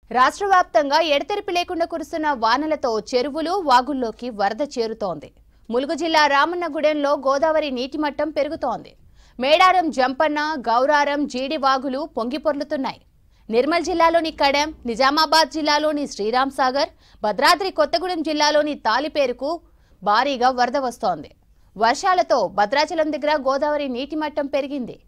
రాష్ట్ర వ్యాప్తంగా ఎడతెరిపి లేకుండా కురుస్తున్న వానలతో చెరువులు వాగుల్లోకి వరద చేరుతోంది. ములుగు జిల్లా రామన్నగూడెంలో గోదావరి నీటి మట్టం పెరుగుతోంది. మేడారం, జంపన్న, గౌరారం, జీడి వాగులు పొంగిపొర్లుతున్నాయి. నిర్మల్ జిల్లాలోని కడెం, నిజామాబాద్ జిల్లాలోని శ్రీరామ్ సాగర్, భద్రాద్రి కొత్తగూడెం జిల్లాలోని తాలిపేరుకు భారీగా వరద వస్తోంది. వర్షాలతో భద్రాచలం దగ్గర గోదావరి నీటి మట్టం పెరిగింది.